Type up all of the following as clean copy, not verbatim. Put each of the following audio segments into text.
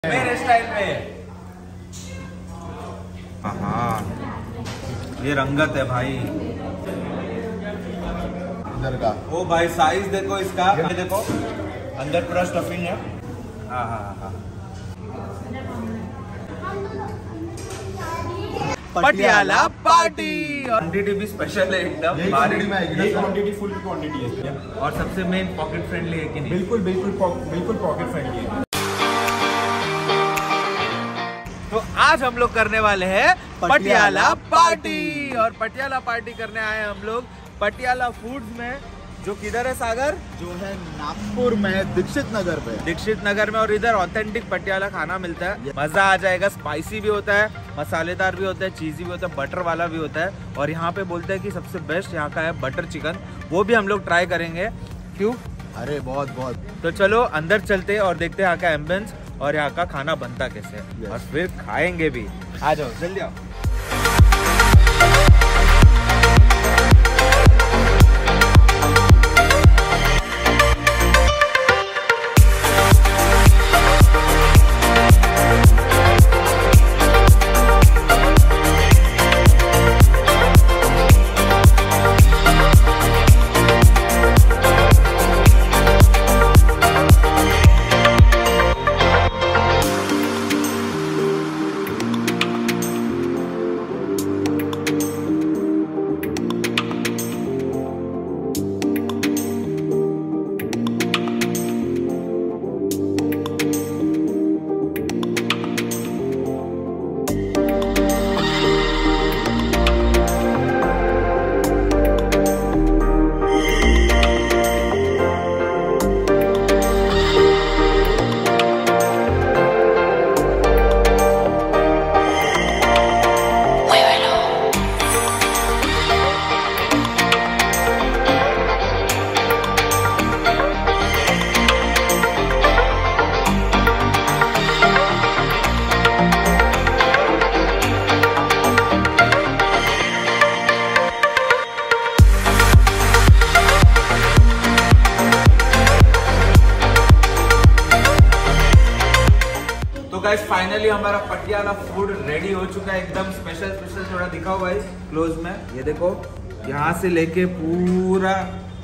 मेरे स्टाइल में। हाँ, ये रंगत है भाई अंदर का। ओ भाई साइज देखो इसका, ये देखो अंदर पूरा स्टफिंग है। हाँ हाँ हाँ, पटियाला पार्टी। क्वांटिटी भी स्पेशल है एकदम, ये क्वांटिटी फुल क्वांटिटी है और सबसे मेन पॉकेट फ्रेंडली है कि नहीं? बिल्कुल बिल्कुल बिल्कुल पॉकेट फ्रेंडली है। तो आज हम लोग करने वाले हैं पटियाला पार्टी, और पटियाला पार्टी करने आए हम लोग पटियाला फूड्स में, जो किधर है सागर? जो है नागपुर में दीक्षित नगर पे। दीक्षित नगर में, और इधर ऑथेंटिक पटियाला खाना मिलता है। मजा आ जाएगा। स्पाइसी भी होता है, मसालेदार भी होता है, चीजी भी होता है, बटर वाला भी होता है। और यहाँ पे बोलते हैं कि सबसे बेस्ट यहाँ का है बटर चिकन, वो भी हम लोग ट्राई करेंगे। क्यों? अरे बहुत बहुत। तो चलो अंदर चलते और देखते हैं यहाँ का एम्बियंस और यहाँ का खाना बनता कैसे है, और फिर खाएंगे भी। आ जाओ जल्दी आओ। फाइनली हमारा पटियाला फूड रेडी हो चुका है, एकदम स्पेशल। थोड़ा दिखाओ भाई क्लोज में, ये देखो यहाँ से लेके पूरा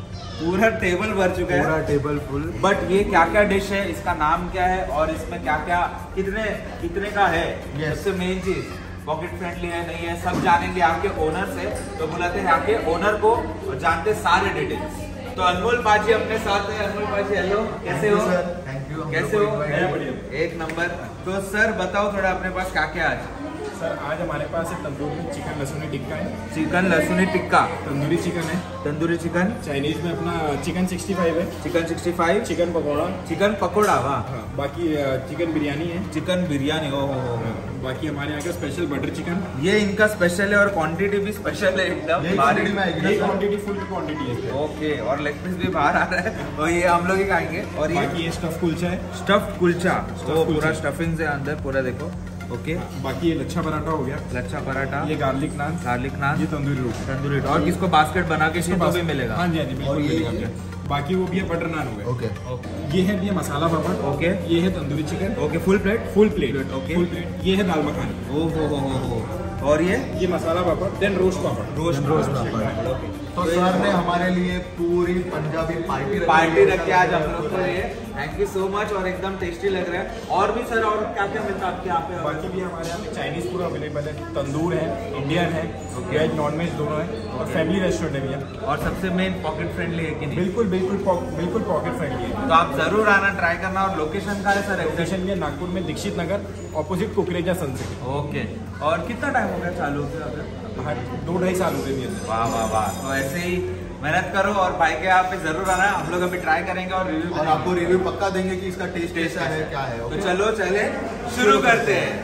टेबल भर चुका है, पूरा टेबल फुल। बट ये क्या क्या डिश है, इसका नाम क्या है, और इसमें क्या क्या कितने का है, सबसे मेन चीज पॉकेट फ्रेंडली है नहीं है, सब जानेंगे आपके ओनर से। तो बुलाते हैं आपके ओनर को और जानते सारे डिटेल्स। तो अनमोल पाजी अपने साथ है। अनमोल पाजी हेलो, कैसे हो? कैसे हो? एक नंबर। तो सर बताओ थोड़ा अपने पास क्या क्या आज? सर आज हमारे पास है तंदूर में चिकन लहसुनी टिक्का है। चिकन लहसुनी टिक्का, तंदूरी चिकन है। तंदूरी चिकन, चाइनीज में अपना चिकन 65 है। Chicken 65, chicken pakora, chicken pakora, वाह। हाँ, बाकी चिकन बिरयानी है। चिकन बिरयानी, ओ बाकी हमारे यहाँ का स्पेशल बटर चिकन, ये इनका स्पेशल है, और क्वांटिटी भी स्पेशल है एकदम। ये क्वांटिटी फुल क्वांटिटी है। ओके, और लेग पीस भी बाहर आ रहा है, और ये हम लोग ही खाएंगे। और ये स्टफ कुलचा है। स्टफ कुलचा, पूरा स्टफिंग है अंदर पूरा, देखो। ओके, बाकी ये लच्छा पराठा हो गया। लच्छा पराठा, ये गार्लिक नान, ये तंदूरी रोटी, और किसको बास्केट बना के तो भी मिलेगा। हाँ जी, हाँ जी, बिल्कुल मिलेगा। बाकी वो भी है बटर नान हो गया। ओके, ये है मसाला पापड़। ओके, ये है tandoori chicken. Okay, full plate. Okay, full plate. ये है दाल मखानी। ओहो, और ये masala papad, then roast papad. Roast papad. तो सर ने हमारे लिए पूरी पंजाबी पार्टी रखी आज हम लोग को। ये थैंक यू सो मच, और एकदम टेस्टी लग रहा है। और भी सर, और क्या क्या मिलता है आपके यहाँ पे? बाकी भी हमारे यहाँ पे चाइनीज पूरा अवेलेबल है, तंदूर है, इंडियन है, वेज नॉन वेज दोनों है, और फैमिली रेस्टोरेंट भी है। और सबसे मेन पॉकेट फ्रेंडली है कि नहीं? बिल्कुल पॉकेट फ्रेंडली है। तो आप जरूर आना, ट्राई करना। और लोकेशन का है सर? लोकेशन भी है नागपुर में Dikshit Nagar, opposite Kukreja Sunset. Okay, और कितना टाइम हो गया चालू होते? 2-2.5 साल हो गए। वाह वाह वाह। तो ऐसे ही मेहनत करो, और भाई के यहाँ पे जरूर आना। हम लोग अभी ट्राई करेंगे और रिव्यू, और आपको रिव्यू पक्का देंगे कि इसका टेस्ट कैसा है, क्या है। तो चलो चले शुरू करते हैं।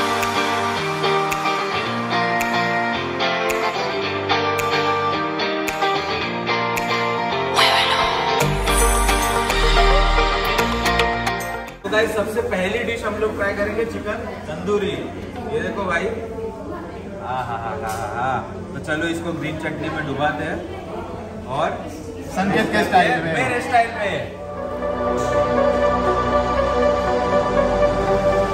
तो गाइस सबसे पहली डिश हम लोग ट्राई करेंगे चिकन तंदूरी। ये देखो भाई, तो चलो इसको ग्रीन चटनी में डुबाते हैं, और संकेत के स्टाइल में, मेरे स्टाइल में।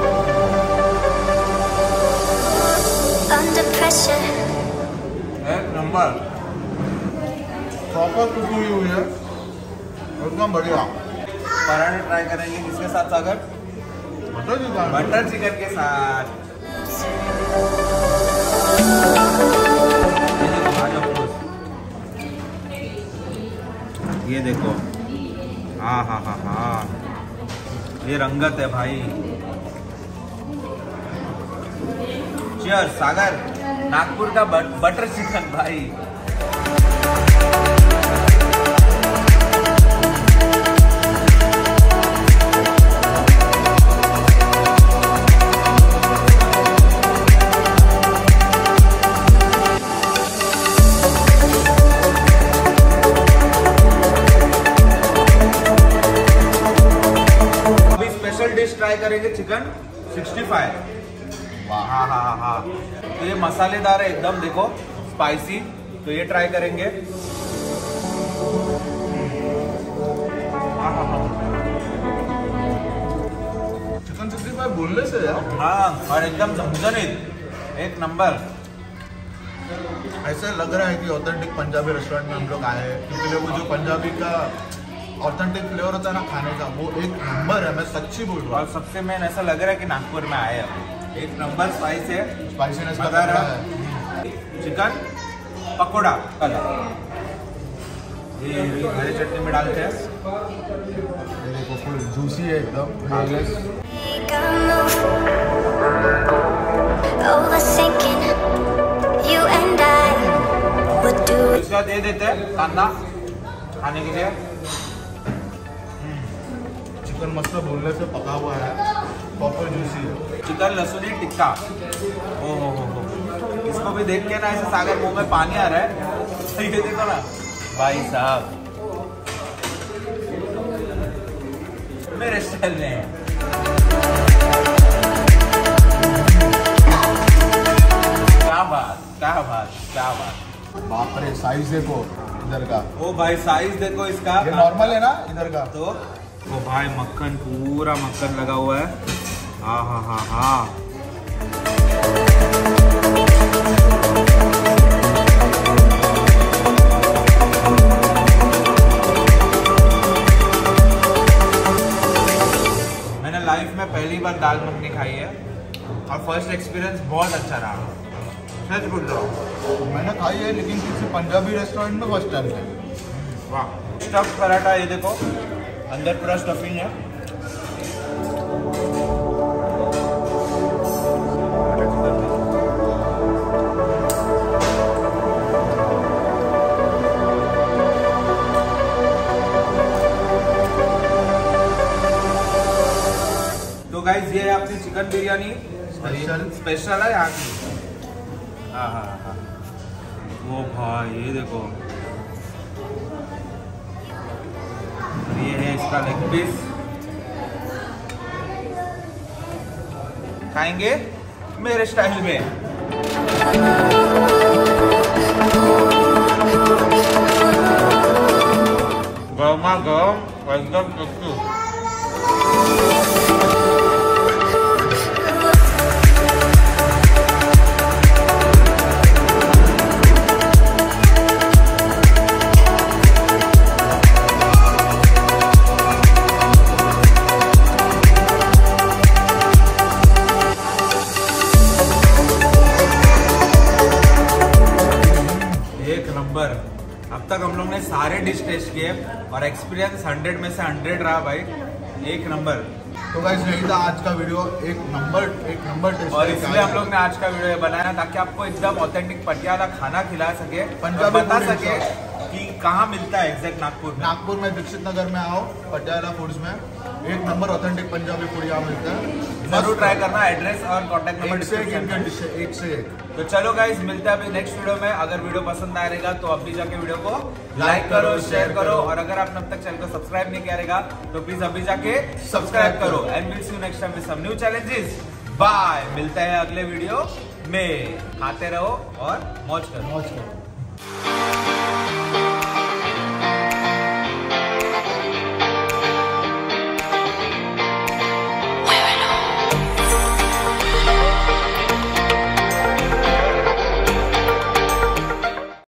नंबर प्रॉपर कुक हुई है, एकदम बढ़िया। पराठा ट्राई करेंगे किसके साथ सागर? बटर चिकन के साथ। ये देखो, हाँ हाँ हाँ हाँ, ये रंगत है भाई। चीयर्स सागर, नागपुर का बटर चिकन भाई। डिश ट्राई करेंगे चिकन 65। हाँ हाँ हाँ हाँ, तो ये मसालेदार है एकदम, देखो स्पाइसी। तो ये ट्राई करेंगे। चिकन 65 बोलने से यार, हाँ, और एकदम झमझमीत, एक नंबर। ऐसा लग रहा है कि ऑथेंटिक पंजाबी रेस्टोरेंट में हम लोग आए हैं, क्योंकि वो जो पंजाबी का ऑथेंटिक फ्लेवर होता है ना खाने का, वो एक नंबर है। मैं सच्ची बोल रहा हूँ। और सबसे मेन ऐसा लग रहा है कि नागपुर में आए हैं। एक नंबर स्पाइस है, स्पाइसीनेस बता रहा है। चिकन पकोड़ा ये हरी चटनी में डालते हैं। ये देखो फुल जूसी है एकदम। इसका दे देते हैं कांदा खाने के लिए। चिकन मस्त बोलने से पका हुआ है, प्रॉपर जूसी है। चिकन लहसुनी टिक्का, ओ हो, इसको भी देख के ना ऐसे सागर मुंह में पानी आ रहा है। ये देखो ना भाई साहब, मेरे स्टाइल में है। क्या बात, क्या बात, क्या बात। बाप रे, साइज देखो इधर का। ओ भाई साइज देखो इसका। ये नॉर्मल है ना इधर का? तो वो भाई मक्खन, पूरा मक्खन लगा हुआ है। हाँ हाँ हाँ हाँ, मैंने लाइफ में पहली बार दाल मखनी खाई है और फर्स्ट एक्सपीरियंस बहुत अच्छा रहा, सच बोल रहा हूँ। मैंने खाई है लेकिन किसी पंजाबी रेस्टोरेंट में फर्स्ट टाइम खाई। वाह, स्टफ पराठा, ये देखो अंदर पूरा स्टफिंग है। तो गाइस ये है अपनी चिकन बिरयानी, स्पेशल है यहाँ की। हाँ हाँ हाँ, वो भाई ये देखो, ये है इसका लेग पीस। खाएंगे मेरे स्टाइल में। गरमा गरम एकदम टेस्टी। अब तक हम लोग ने सारे डिश टेस्ट किए और एक्सपीरियंस 100 में से 100 रहा भाई, एक नंबर। तो गाइस यही था आज का वीडियो, एक नंबर टेस्ट। और इसलिए हम लोग ने आज का वीडियो बनाया ताकि आपको एकदम ऑथेंटिक पटियाला खाना खिला सके, पंजाबी बता सके कि कहाँ मिलता है एग्जैक्ट नागपुर में दीक्षित नगर में आओ, पटियाला फूड्स में एक नंबर ऑथेंटिक पंजाबी फूड यहाँ मिलता है। जरूर ट्राई करना। एड्रेस और कॉन्टेक्ट नंबर एक से एक। तो चलो गाइस, मिलते हैं अभी नेक्स्ट वीडियो में। अगर वीडियो पसंद आएगा तो अभी जाके वीडियो को लाइक करो, शेयर करो, और अगर आपने अब तक चैनल को सब्सक्राइब नहीं किया रहेगा तो प्लीज अभी जाके सब्सक्राइब करो। And will see you next time with some new challenges. Bye, मिलते हैं अगले वीडियो में। खाते रहो और मौज करो।